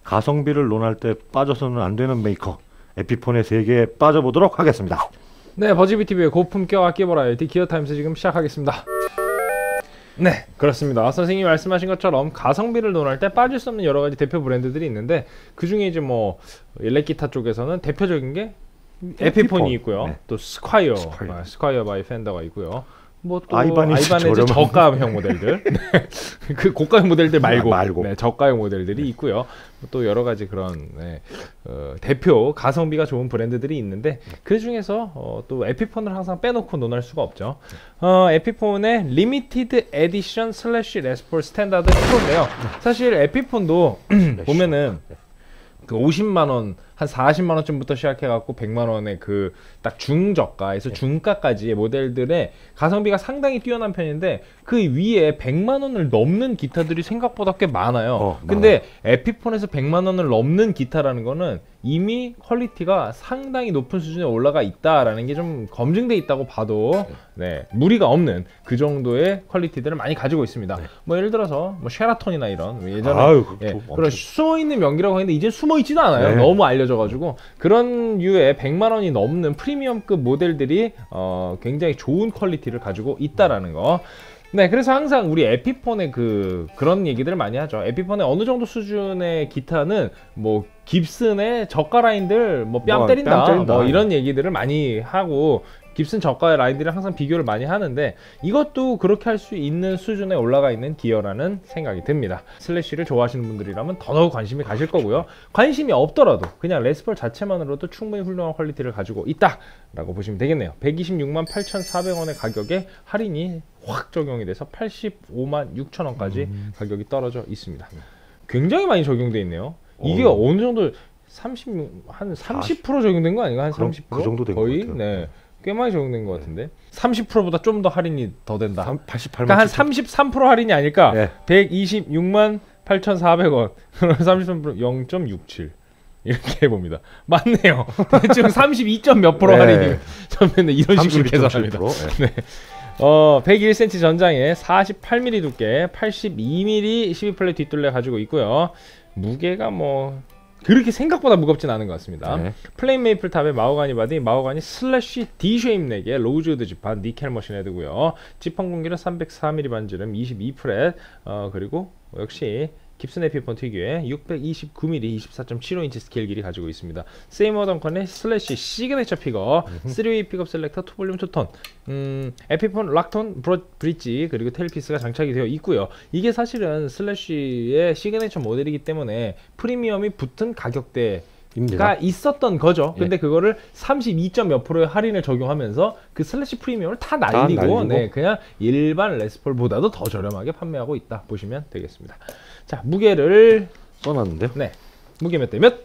가성비를 논할 때 빠져서는 안 되는 메이커 에피폰의 세계에 빠져보도록 하겠습니다. 네, 버즈비TV의 고품격 악기 버라이어티 기어타임스 지금 시작하겠습니다. 네, 그렇습니다. 선생님이 말씀하신 것처럼 가성비를 논할 때 빠질 수 없는 여러 가지 대표 브랜드들이 있는데, 그 중에 이제 뭐 일렉기타 쪽에서는 대표적인 게 에피폰이 있고요. 네. 또 스콰이어 바이 펜더가 있고요. 뭐 또 아이반의 저가형 모델들, 네. 그 고가형 모델들 말고. 네, 저가형 모델들이 있고요. 또 여러 가지 그런 대표 가성비가 좋은 브랜드들이 있는데, 그 중에서 또 에피폰을 항상 빼놓고 논할 수가 없죠. 에피폰의 리미티드 에디션 슬래시 레스폴 스탠다드 프로인데요. 사실 에피폰도 보면은 그 50만원, 한 40만원쯤부터 시작해갖고 100만원의 그 딱 중저가에서 중가까지의 모델들의 가성비가 상당히 뛰어난 편인데, 그 위에 100만원을 넘는 기타들이 생각보다 꽤 많아요. 근데 에피폰에서 100만원을 넘는 기타라는 거는 이미 퀄리티가 상당히 높은 수준에 올라가 있다라는 게 좀 검증돼 있다고 봐도 네, 무리가 없는 그 정도의 퀄리티들을 많이 가지고 있습니다. 뭐 예를 들어서 뭐 쉐라톤이나 이런 예전에 그런 숨어있는 명기라고 했는데 이제 숨어있지도 않아요. 너무 알려져가지고. 그런 류의 100만원이 넘는 프리미엄급 모델들이 굉장히 좋은 퀄리티를 가지고 있다라는 거. 네, 그래서 항상 우리 에피폰의 그런 얘기들을 많이 하죠. 에피폰의 어느 정도 수준의 기타는 뭐 깁슨의 저가 라인들 뭐 뺨 때린다 뭐 이런 얘기들을 많이 하고, 깁슨 저가의 라인들을 항상 비교를 많이 하는데, 이것도 그렇게 할 수 있는 수준에 올라가 있는 기어라는 생각이 듭니다. 슬래시를 좋아하시는 분들이라면 더더욱 관심이 가실 거고요. 관심이 없더라도 그냥 레스폴 자체만으로도 충분히 훌륭한 퀄리티를 가지고 있다 라고 보시면 되겠네요. 126만 8,400원의 가격에 할인이 확 적용이 돼서 85만 6천원까지 가격이 떨어져 있습니다. 굉장히 많이 적용돼 있네요. 이게 어느 정도 한 30% 적용된 거 아닌가? 한 30%? 그 정도 된 거의? 것 같아요. 네. 꽤 많이 적용된 것 같은데 30%보다 좀 더 할인이 더 된다. 88만 그러니까 한 33% 할인이 아닐까? 네. 126만 8,400원 33% 0.67 이렇게 해봅니다. 맞네요. 지금 32점 몇 프로 할인이 처음에는 이런 식으로 계산합니다. 네. 101cm 전장에 48mm 두께, 82mm 12플랫 뒷둘레 가지고 있고요. 무게가 뭐 그렇게 생각보다 무겁진 않은 것 같습니다. 플레인 메이플 탑에 마호가니 바디, 마호가니 슬래시 D 쉐입 4개, 로즈우드 지판, 니켈 머신 헤드고요. 지판 공기는 304mm 반지름, 22프렛, 그리고 역시 깁슨 에피폰 특유의 629mm 24.75인치 스케일 길이 가지고 있습니다. 세이머 덩컨의 슬래시 시그네처 픽업, 3웨이 픽업 셀렉터, 2볼륨 2톤, 에피폰 락톤 브릿지, 그리고 테일피스가 장착이 되어 있고요. 이게 사실은 슬래시의 시그네처 모델이기 때문에 프리미엄이 붙은 가격대가 있었던 거죠. 근데 그거를 32점 몇 프로의 할인을 적용하면서 그 슬래시 프리미엄을 다 날리고 네, 그냥 일반 레스폴보다도 더 저렴하게 판매하고 있다 보시면 되겠습니다. 자, 무게를 써놨는데요. 네, 무게 몇 대 몇?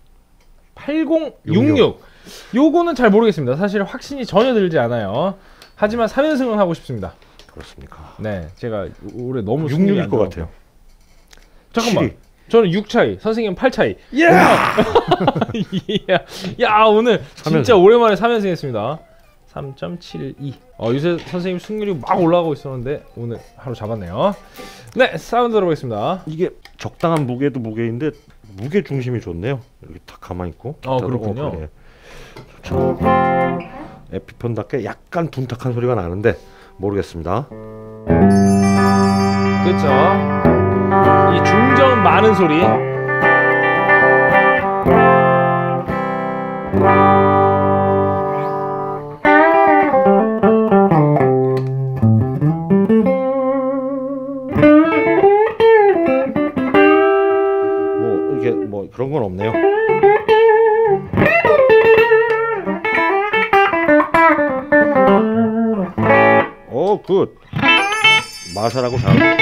8066. 요거는 잘 모르겠습니다. 사실 확신이 전혀 들지 않아요. 하지만 3연승은 하고 싶습니다. 그렇습니까? 네, 제가 올해 너무 66일 것 같아요. 잠깐만, 7위. 저는 6 차이, 선생님 8 차이. 야, 오늘 3연승. 진짜 오랜만에 3연승 했습니다. 3.72. 요새 선생님 승률이 막 올라가고 있었는데 오늘 하루 잡았네요. 네, 사운드 들어보겠습니다. 이게 적당한 무게도 무게인데 무게 중심이 좋네요. 이렇게 딱 가만히 있고. 그렇군요. 에피폰답게 약간 둔탁한 소리가 나는데 모르겠습니다. 그렇죠. 이 중저음 많은 소리. 뭐 그런 건 없네요. 굿. 마샬하고 잘.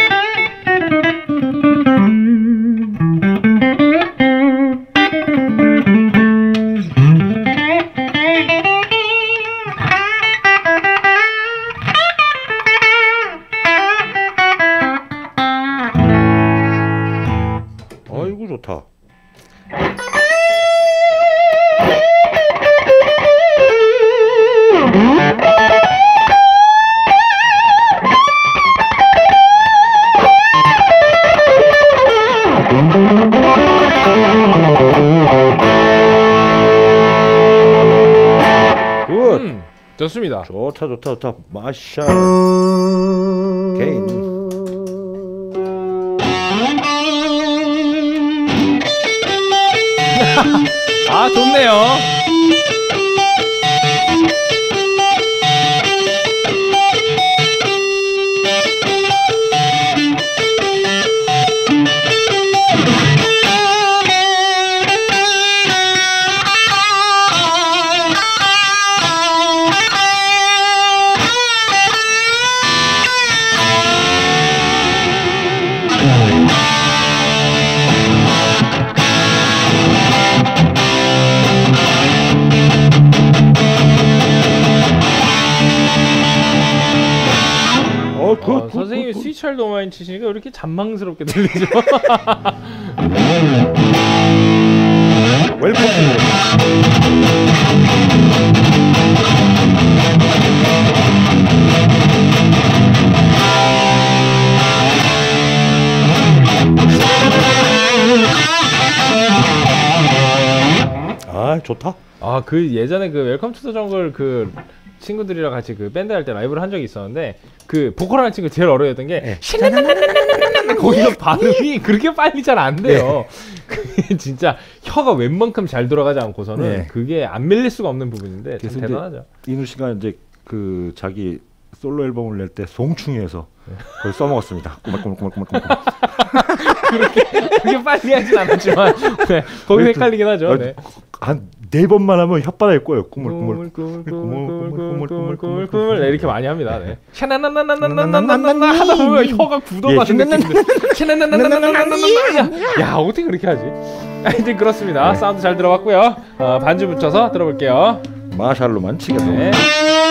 아이고 좋다. 좋습니다. 좋다. 마샬 개인. 아, 좋네요. 선생님이 스위치를 너무 많이 치시니까 왜 이렇게 잔망스럽게 들리죠? 웰컴. 아, 좋다. 아, 그 예전에 그 웰컴 투 더 정글 그 친구들이랑 같이 그 밴드 할 때 라이브를 한 적이 있었는데 그 보컬하는 친구 제일 어려워했던 게 거기서 발음이 그렇게 빨리 잘 안 돼요. 그게 진짜 혀가 웬만큼 잘 돌아가지 않고서는 그게 안 밀릴 수가 없는 부분인데 참 대단하죠. 이누 씨가 이제 그 자기 솔로 앨범을 낼 때 송충이에서 그걸 써먹었습니다. 꾸물꾸물꾸물꾸물. 그렇게 빨리 하진 않았지만 거기 헷갈리긴 하죠. 네. 한 4번만 하면 혓바닥에 꼬여요. 꾸물꾸물꾸물꾸물꾸물꾸물 이렇게 많이 합니다. 네. 샤나나나나나나나나나 하다 보면 혀가 굳어가는 느낌인데 샤나나나나나나나나 야, 어떻게 그렇게 하지? 하여튼 그렇습니다. 사운드 잘 들어봤고요. 반주 붙여서 들어볼게요. 마샬로만 치겠습니다. 네.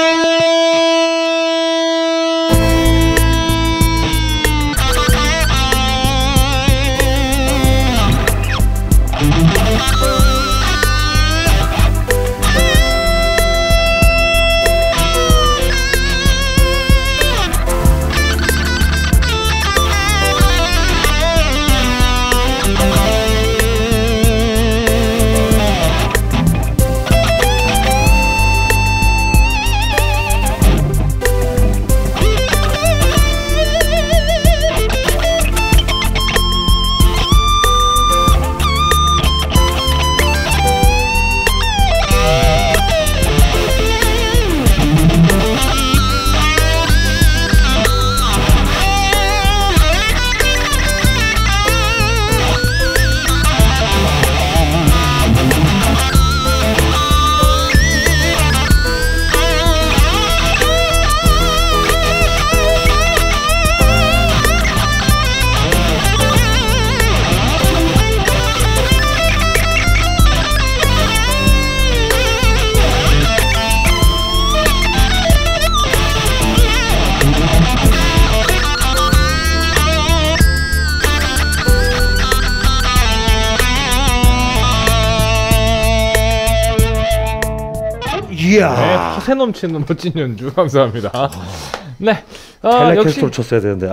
이야. 네, 허세 넘치는 멋진 연주 감사합니다. 네, 역시 쳤어야 되는데.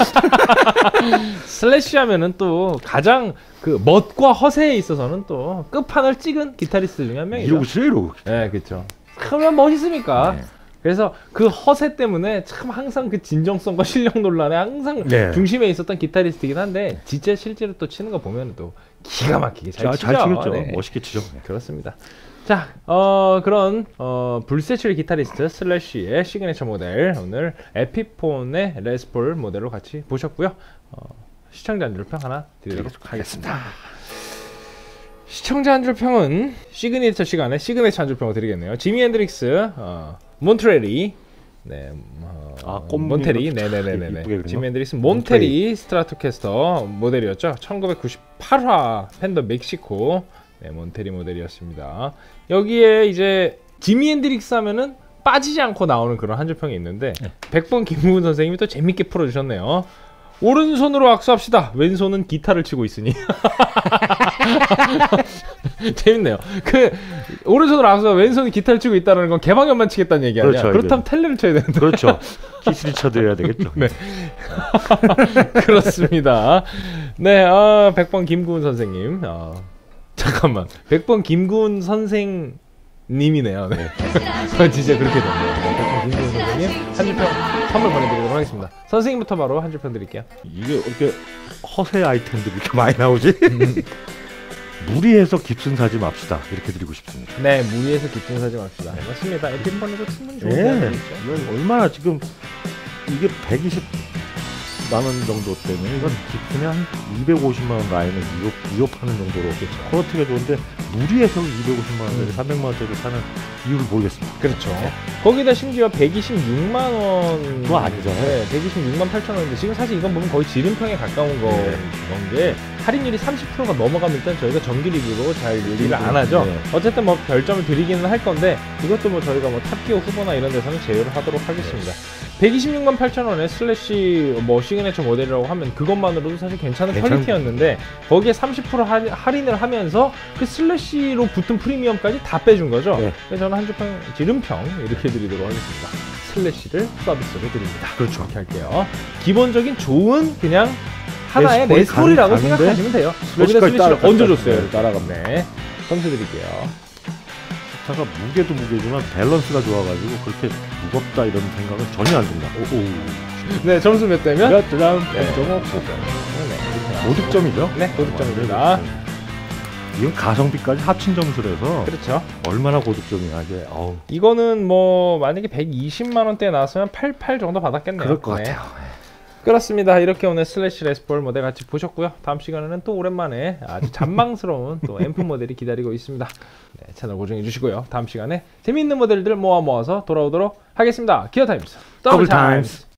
슬래시 하면은 또 가장 그 멋과 허세에 있어서는 또 끝판을 찍은 기타리스트 중에 한 명이죠. 이러고 싫어. 네, 그렇죠. 그러면 멋있습니까? 네. 그래서 그 허세 때문에 참 항상 그 진정성과 실력 논란에 항상 중심에 있었던 기타리스트이긴 한데 진짜 실제로 또 치는 거 보면 또 기가 막히게 잘 치죠. 잘 치겠죠. 네. 멋있게 치죠. 네, 그렇습니다. 자, 그런 불세출 기타리스트 슬래시의 시그니처 모델 오늘 에피폰의 레스폴 모델로 같이 보셨고요. 시청자 한 줄 평 하나 드리도록 하겠습니다. 시청자 한 줄 평은 시그니처 시간에 시그니처 한 줄 평을 드리겠네요. 지미 핸드릭스, 몬트레리, 네, 몬테리, 네네네네. 지미 핸드릭스 몬테리 스트라토캐스터 모델이었죠. 1998화 팬더 멕시코. 네, 몬테리 모델이었습니다. 여기에 이제 지미 핸드릭스 하면은 빠지지 않고 나오는 그런 한 줄평이 있는데 100번 김무훈 선생님이 또 재밌게 풀어주셨네요. 오른손으로 악수합시다. 왼손은 기타를 치고 있으니. 재밌네요. 그 오른손으로 악수하고 왼손은 기타를 치고 있다는 건 개방현만 치겠다는 얘기 아니야? 그렇죠, 그렇다면 텔레를 쳐야 되는데. 그렇죠. 키스를 쳐드려야 되겠죠. 네. 그렇습니다. 네, 100번 김구훈 선생님. 잠깐만. 100번 김구훈 선생님 님이네요. 네. 진짜 그렇게 됐네요. 네, 덕분 김지훈 선생님 한 줄평 선물 보내드리도록 하겠습니다. 선생님부터 바로 한 줄평 드릴게요. 이게 이렇게 허세 아이템들이 이렇게 많이 나오지? 무리해서 깁슨 사지 맙시다. 이렇게 드리고 싶습니다. 네, 무리해서 깁슨 사지 맙시다. 네, 맞습니다. 에피번에서 충분히 좋은 네. 대안이죠. 이건 얼마나 지금 이게 120만 원 정도 때문에 이건 깁슨에 한 250만 원 라인을 위협하는 정도로 퀄리티가 좋은데 무리해서 250만 원짜리 300만 원짜리 사는 이유를 모르겠습니다. 그렇죠. 거기다 심지어 126만 원 그거 아니잖아요. 네, 126만 8천 원인데 지금 사실 이건 보면 거의 지름평에 가까운 건게 할인율이 30%가 넘어가면 일단 저희가 정기 리뷰로 잘 얘기를 안 하죠. 네. 어쨌든 뭐 별점을 드리기는 할 건데 이것도 뭐 저희가 뭐 탑기어 후보나 이런 데서는 제외를 하도록 하겠습니다. 126만 8천 원에 슬래시 뭐 시그네처 모델이라고 하면 그것만으로도 사실 괜찮은 퀄리티였는데 거기에 30% 할인을 하면서 그 슬래시로 붙은 프리미엄까지 다 빼준 거죠. 네. 그래서 저는 한 줄평, 지름평 이렇게 드리도록 하겠습니다. 슬래시를 서비스로 드립니다. 그렇죠. 이렇게 할게요. 기본적인 좋은 그냥 하나의 내 레스포리라고 가는데 생각하시면 돼요. 여기다 슬래시까지 슬래시를 얹어줬어요. 네, 따라갔네. 점수 드릴게요. 차가 무게도 무게지만 밸런스가 좋아가지고 그렇게 무겁다 이런 생각은 전혀 안 듭니다. 네, 점수 몇 대면? 몇 점? 네. 0.5. 네, 고득점이죠? 네, 고득점입니다. 이건 가성비까지 합친 점수라서 그렇죠. 얼마나 고득점이야 이게. 어우. 이거는 뭐 만약에 120만 원대에 나왔으면 88 정도 받았겠네요. 그럴 것 네. 같아요. 그렇습니다. 이렇게 오늘 슬래시 레스포일 모델 같이 보셨고요. 다음 시간에는 또 오랜만에 아주 잔망스러운 또 앰프 모델이 기다리고 있습니다. 네, 채널 고정해 주시고요. 다음 시간에 재미있는 모델들 모아서 돌아오도록 하겠습니다. 기어 타임스 더블 타임스.